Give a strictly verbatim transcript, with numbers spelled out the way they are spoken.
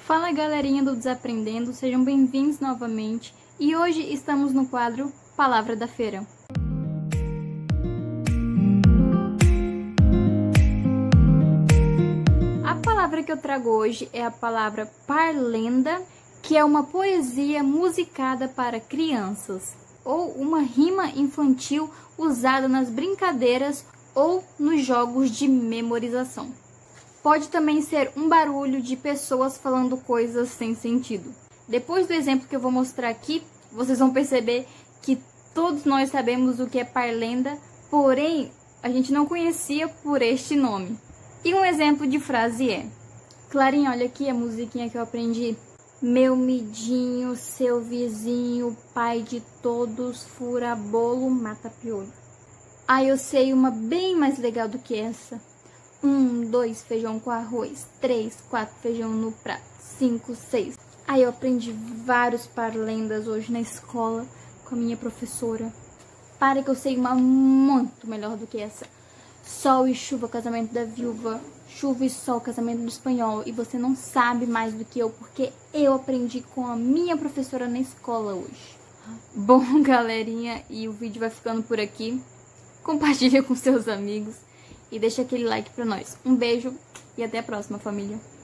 Fala galerinha do Desaprendendo, sejam bem-vindos novamente e hoje estamos no quadro Palavra da Feira. A palavra que eu trago hoje é a palavra parlenda, que é uma poesia musicada para crianças ou uma rima infantil usada nas brincadeiras ou nos jogos de memorização. Pode também ser um barulho de pessoas falando coisas sem sentido. Depois do exemplo que eu vou mostrar aqui, vocês vão perceber que todos nós sabemos o que é parlenda, porém a gente não conhecia por este nome. E um exemplo de frase é: Clarinha, olha aqui a musiquinha que eu aprendi. Meu midinho, seu vizinho, pai de todos, fura bolo, mata piolho. Ah, eu sei uma bem mais legal do que essa. Um, dois, feijão com arroz. Três, quatro, feijão no prato. Cinco, seis. Aí eu aprendi vários parlendas hoje na escola com a minha professora. Para que eu sei uma muito melhor do que essa. Sol e chuva, casamento da viúva. Chuva e sol, casamento do espanhol. E você não sabe mais do que eu, porque eu aprendi com a minha professora na escola hoje. Bom, galerinha, e o vídeo vai ficando por aqui. Compartilha com seus amigos. E deixa aquele like pra nós. Um beijo e até a próxima, família.